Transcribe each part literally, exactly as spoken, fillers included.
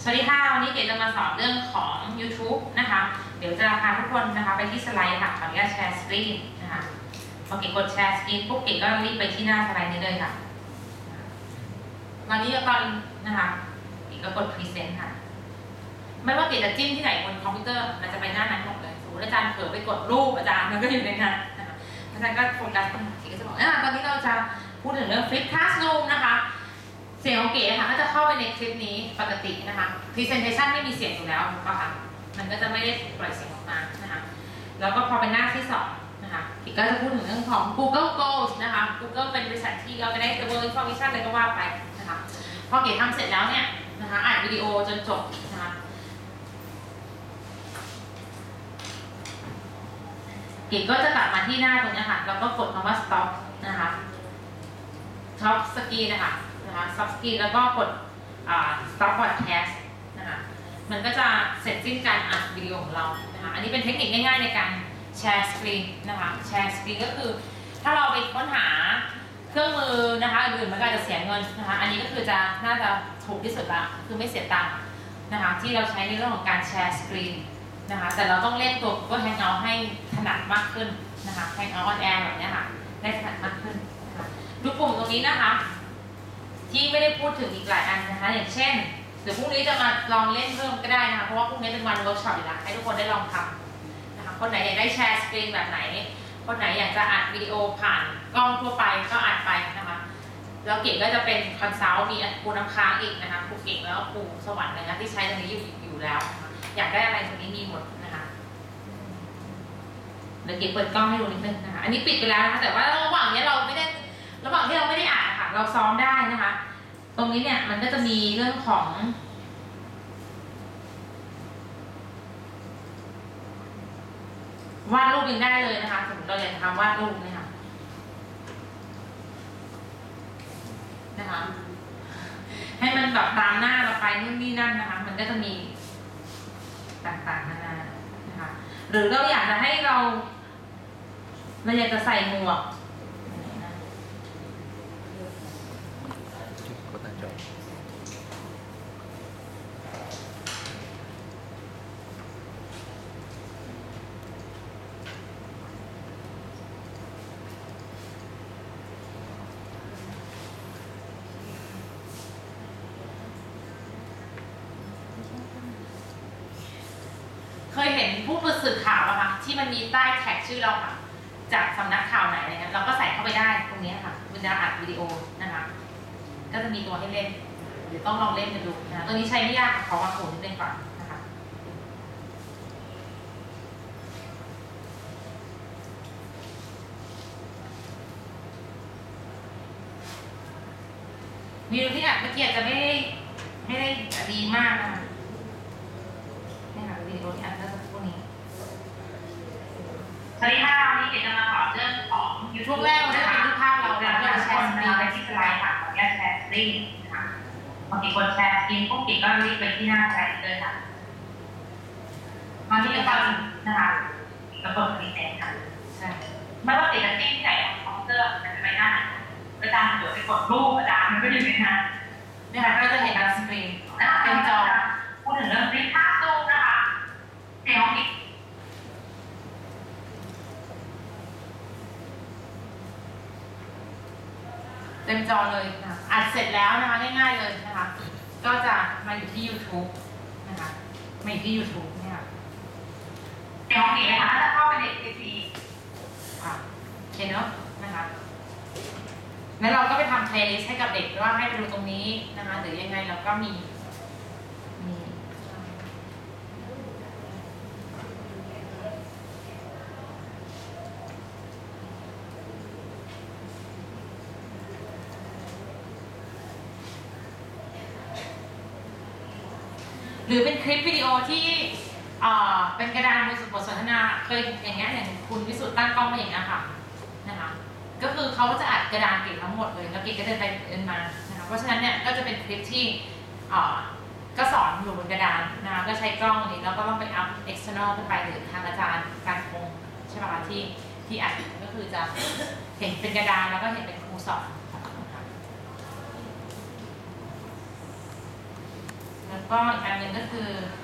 วัสดีค่ะวันนี้เก๋จะมาสอนเรื่องของ YouTube นะคะเดี๋ยวจะพาทุกคนนะคะไปที่สไลด์ค่ะขออนุญาตแชร์สกรีนนะคะพอเก๋กดแชร์สกรีนปุ๊บเก๋ก็รีบไปที่หน้าสไลด์นี้เลยค่ะตอนนี้ตอนนะคะเก๋ก็กด Present ค่ะไม่ว่าเก๋จะจิ้มที่ไหนบนคอมพิวเตอร์มันจะไปหน้านั้นหมดเลยสมมติอาจารย์เผลอไปกดรูปอาจารย์มันก็อยู่ในนั้นนะคะอาจารย์ก็โฟกัสตรงเก๋ก็จะบอกอ่าตอนนี้เราจะพูดถึงเรื่อง Flip Classroom นะคะเสียงของเก๋ค่ะก็จะเข้าไปในคลิปนี้ปกตินะคะ Presentation ไม่มีเสียงอยู่แล้วถูกป่ะคะมันก็จะไม่ได้ปล่อยเสียงออกมานะคะแล้วก็พอเป็นหน้าที่สองนะคะเก๋ก็จะพูดถึงเรื่องของ Google Goals นะคะ Google เป็นบริษัทที่ Organize the World Information อะไรก็ว่าไปนะคะพอเก๋ทำเสร็จแล้วเนี่ยนะคะอ่านวิดีโอจนจบนะคะเก๋ก็จะกลับมาที่หน้าตรงนี้ค่ะแล้วก็กดคำว่า stop นะคะ stop screen นะคะนะคะ stop screen แล้วก็กด stop broadcast นะคะมันก็จะเสร็จสิ้นการอัดวิดีโอของเรานะคะอันนี้เป็นเทคนิคง่ายๆในการแชร์สกรีนนะคะแชร์สกรีนก็คือถ้าเราไปค้นหาเครื่องมือนะคะอื่นๆมันก็จะเสียเงินนะคะอันนี้ก็คือจะน่าจะถูกที่สุดละคือไม่เสียตังค์นะคะที่เราใช้ในเรื่องของการแชร์สกรีนนะคะแต่เราต้องเล่นตัว Google Hangout ให้ถนัดมากขึ้นนะคะ Hangout on Air แบบนี้ค่ะได้ถนัดมากขึ้นนะคะดูปุ่มตรงนี้นะคะที่ไม่ได้พูดถึงอีกหลายอันนะคะอย่างเช่นเดี๋ยวพรุ่งนี้จะมาลองเล่นเพิ่มก็ได้นะคะเพราะว่าพรุ่งนี้เป็นวันเวิร์กช็อปอยู่แล้วให้ทุกคนได้ลองทำนะคะคนไหนอยากได้แชร์สกรีนแบบไหนคนไหนอยากจะอัดวิดีโอผ่านกล้องทั่วไปก็อัดไปนะคะแล้วเก๋ก็จะเป็นคอนซัลท์มีครูน้ำค้างอีกนะคะครูเก่งแล้วก็ครูสวรรค์เลยนะที่ใช้ตรงนี้อยู่อยู่แล้วนะคะอยากได้อะไรตรงนี้มีหมดนะคะเดี๋ยวเก๋เปิดกล้องให้ดูนิดนึงนะคะอันนี้ปิดไปแล้วนะคะแต่ว่าระหว่างนี้เราไม่ได้ระหว่างที่เราไม่ได้อ่านค่ะเราซ้อมได้นะคะตรงนี้เนี่ยมันก็จะมีเรื่องของวาดรูปยังได้เลยนะคะสมมติเราอยากทำวาดรูปนะคะนะคะให้มันแบบตามหน้าเราไปนู่นนี่นั่นนะคะมันก็จะมีต่างๆนานานะคะหรือเราอยากจะให้เราเราอยากจะใส่หมวกเคยเห็นผู้สื่อข่าวอะค่ะที่มันมีใต้แท็กชื่อเราค่ะจากสำนักข่าวไหนอะไรเงี้ยเราก็ใส่เข้าไปได้ตรงนี้ค่ะเวลาอัดวิดีโอนะคะก็จะมีตัวให้เล่นเดี๋ยวต้องลองเล่นกันดูนะตัวนี้ใช้ไม่ยากขอวางโหนิดนึงก่อนนะคะวิดีโอที่อัดเมื่อกี้จะไม่ได้ไม่ได้ดีมากนะคะนี่ค่ะวิดีโอที่อัดเมื่อสักครู่นี้สวัสดีค่ะวันนี้เก๋จะมาสอนเรื่องของ YouTube แรกเราจะเป็นรูปภาพเราแล้วเราจะแชร์สกรีนไปที่สไลด์ค่ะขออนุญาตแชร์สกรีนนะคะพอเก๋กดแชร์สกรีนปุ๊บเก๋ก็รีบไปที่หน้าสไลด์เลยค่ะมาที่ตอนนะคะแล้วกดรีเซ็ตค่ะใช่ไม่ว่าเก๋จะจิ้มที่ไหนของคอมพิวเตอร์มันจะไปหน้าอาจารย์เดี๋ยวไปกดรูปอาจารย์มันก็อยู่ในนั้นนี่ค่ะก็จะเห็นสกรีนเป็นจอพูดถึงเรื่องรีทัชซูมนะคะเสียงของเก๋เต็มจอเลยนะอัดเสร็จแล้วนะคะง่ายๆเลยนะคะก็จะมาอยู่ที่ YouTube นะคะมาอยู่ที่ YouTube เนี่ยค่ะเดี๋ยวนี้นะคะจะเข้าไปใน คลิป นี้ค่ะเห็นเนาะนะคะแล้วเราก็ไปทำ playlist ให้กับเด็กว่าให้ไปดูตรงนี้นะคะหรือยังไงเราก็มีมีหรือเป็นคลิปวิดีโอที่เป็นกระดานบทสนทนาเคยอย่างเงี้ยอย่างคุณวิสุทธ์ตั้งกล้องมาอย่างเงี้ยค่ะนะคะก็คือเขาจะอัดกระดานเก็บทั้งหมดเลยแล้วเก็บก็เดินไปเดินมานะคะเพราะฉะนั้นเนี่ยก็จะเป็นคลิปที่ก็สอนอยู่บนกระดานนะคะก็ใช้กล้องนี้แล้วก็ต้องไปอัพ external ขึ้นไปหรือทางอาจารย์การพงใช่ไหมคะที่ที่อัดก็คือจะเห็นเป็นกระดานแล้วก็เห็นเป็นครูสอนแล้วก็อีกอันหนึ่งก็คือ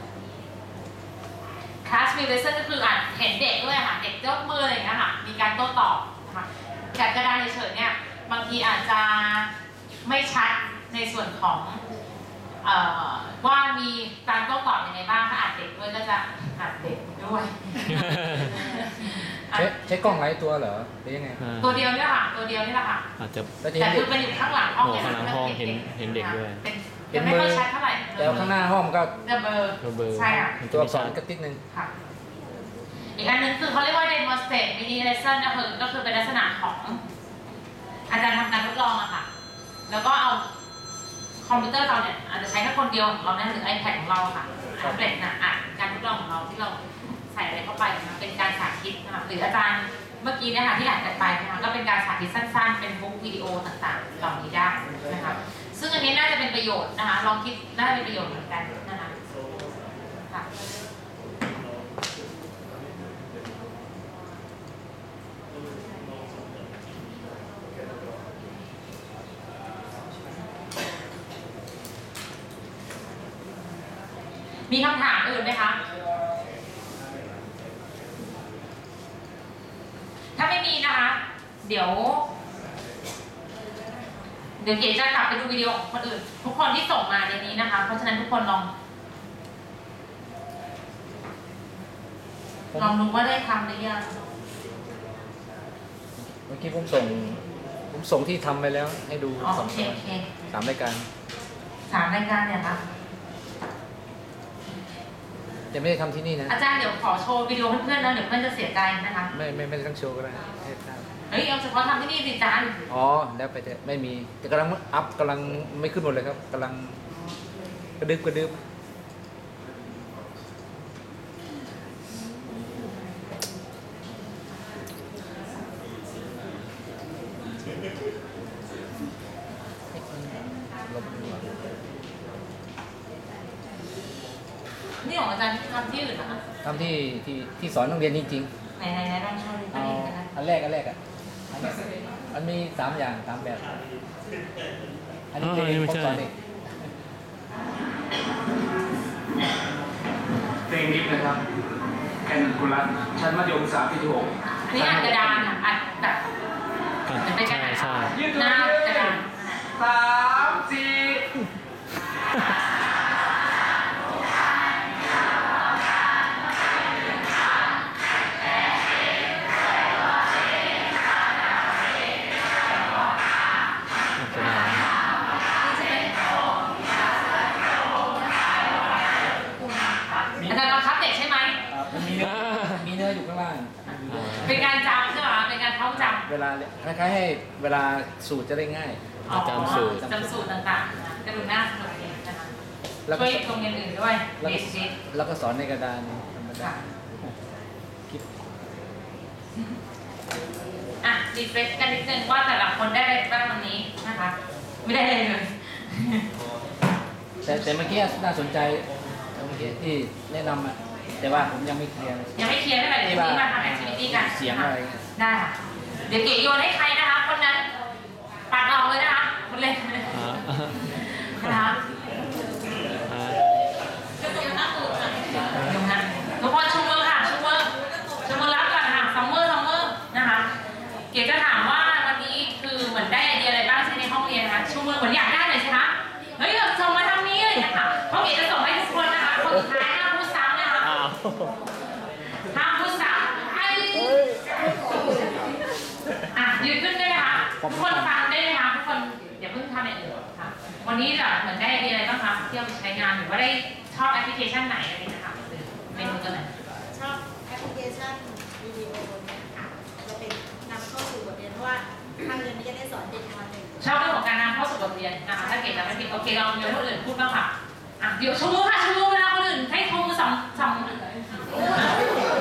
class view lesson ก็คืออ่านเห็นเด็กด้วยค่ะเด็กยกมืออะไรอย่างเงี้ยค่ะมีการโต้ตอบนะคะการกระดานเฉยๆเนี่ยบางทีอาจจะไม่ชัดในส่วนของเอ่อว่ามีการโต้ตอบยังไงบ้างถ้าอ่านเด็กด้วยก็จะอ่านเด็กด้วยใช้ใช้กล้องหลายตัวเหรอหรือยังไงตัวเดียวนี่แหละค่ะตัวเดียวนี่แหละค่ะอาจจะแต่คือเป็นอยู่ข้างหลังห้องโอ้ข้างหลังห้องเห็นเห็นเด็กด้วยเป็นจะไม่ค่อยชัดเท่าไหร่แต่ข้างหน้าห้องก็จะเบลอเบอร์ใช่ค่ะตัวอักษรกระติ๊กนึงค่ะอีกอันหนึงคือเขาเรียกว่า demonstrate mini lesson ก็คือก็คือเป็นลักษณะของอาจารย์ทำการทดลองอะค่ะแล้วก็เอาคอมพิวเตอร์เราเนี่ยอาจจะใช้แค่คนเดียวของเรานะหรือ iPad ของเราค่ะแท็บเล็ตนะอ่านการทดลองของเราที่เราใส่อะไรเข้าไปนะเป็นการสาธิตนะคะหรืออาจารย์เมื่อกี้เนี่ยค่ะที่อ่านกันไปนะคะก็เป็นการสาธิตสั้นๆเป็นบุ๊กวิดีโอต่างๆเหล่านี้ได้นะคะซึ่งอันนี้น่าจะเป็นประโยชน์นะคะลองคิดน่าจะเป็นประโยชน์เหมือนกันนะคะค่ะมีคำถามอื่นไหมคะถ้าไม่มีนะคะ เดี๋ยว เดี๋ยวเก๋จะกลับไปดูวิดีโอของคนอื่น ทุกคนที่ส่งมาในนี้นะคะ เพราะฉะนั้นทุกคนลอง ลองดูว่าได้ทำหรือยังเมื่อกี้ผมส่งผมส่งที่ทำไปแล้วให้ดูอ๋อสโอองเคตัวโอเคสามรายการสามรายการเนี่ยคะจะไม่ได้ทำที่นี่นะอาจารย์เดี๋ยวขอโชว์วิดีโอเพื่อนๆนะเดี๋ยวเพื่อนจะเสียใจนะคะไม่ไม่ไม่ต้องโชว์ก็ได้ให้ทราบเฮ้ยเอาเฉพาะทำที่นี่สิอาจารย์อ๋อแล้วไปเถอะไม่มีแต่กำลังอัพกำลังไม่ขึ้นหมดเลยครับกำลังกระดึบกระดึบลบดีกว่านี่ของอาจารย์ทำที่อื่นนะคะทำที่ที่ที่สอนโรงเรียนจริงไหนไหนไหนลองโชว์ดูๆก็เอาดีนะคะอันแรกอันแรกอ่ะอันแรกมันมีสามอย่างสามแบบ อันนี้อ๋อเป็นอันนี้ไม่ผมใช่สอนเด็กเพลงนี้นะครับแอนกุลัสชั้นมัธยมศึกษาปีที่หกอันนี้อัดกระดานค่ะอัดแบบอ่ะเหมือนเป็นกระใช่ดาษใช่หน้ากระดานสามสี่อาจจะได้อาจารย์บังคับเด็กใช่ไหมอ่ามันมีเนื้อมีเนื้ออยู่ข้างล่างเป็นการจำใช่ไหมเป็นการท่องจำเวลาคล้ายๆให้เวลาสูตรจะได้ง่ายอ๋อจำสูตรจำสูตรต่างๆนะก็ดูน่าสนุกดีนะคะแล้วก็ช่วยโรงเรียนอื่นด้วยแล้วเบก็สิกแล้วก็สอนในกระดานธรรมดาค่ะคิดอ่ะรีเฟรชกันนิดนึงว่าแต่ละคนได้อะไรบ้างวันนี้นะคะ ไม่ได้เลยเลยแต่แต่เมื่อกี้น่าสนใจเมื่อกี้ที่แนะนำอ่ะแต่ว่าผมยังไม่เคลียร์ยังไม่เคลียร์เท่าไหร่เดี๋ยวนี้มาทำแอคทิวิตี้กันเสียงนะคะอะไรเงี้ยได้ค่ะเดี๋ยวเก๋โยนให้ใครนะคะคนนั้นปัดออกเลยนะคะคนเล่นอ่านะคะอ่าทุกคนชูมือค่ะชูมือชูมือรับก่อนค่ะซัมเมอร์ซัมเมอร์นะคะเก๋จะถามว่าวันนี้คือเหมือนได้ไอเดียอะไรบ้างใช้ในห้องเรียนนะคะชูมือเหมือนอยากได้เลยใช่ไหมเฮ้ยเราส่งมาทางนี้เลยนะคะเพราะเก๋จะส่งให้ทุกคนนะคะคนสุดท้ายห้ามพูดซ้ำนะคะอ้าวห้ามพูดซ้ำไอ้อ่ะยืนขึ้นได้ไหมคะทุกคนฟังได้ไหมคะทุกคนอย่าเพิ่งทำอย่างอื่นค่ะวันนี้แบบเหมือนได้ไอเดียอะไรบ้างคะที่เอาไปใช้งานหรือว่าได้ชอบแอปพลิเคชันไหนอะไรอย่างเงี้ยค่ะหรือเมนูตัวไหนชอบแอปพลิเคชันวิดีโอเนี่ยค่ะจะเป็นนำเข้าสู่บทเรียนเพราะว่าทางเรียนนี้จะได้สอนเด็กมาหนึ่งชอบเรื่องของการนำเข้าสู่บทเรียนนะคะถ้าเก๋จะไม่ผิดโอเคเราเดี๋ยวคนอื่นพูดบ้างค่ะอ่ะเดี๋ยวชูมือค่ะชูมือเวลาคนอื่นให้ชูมือสองสอง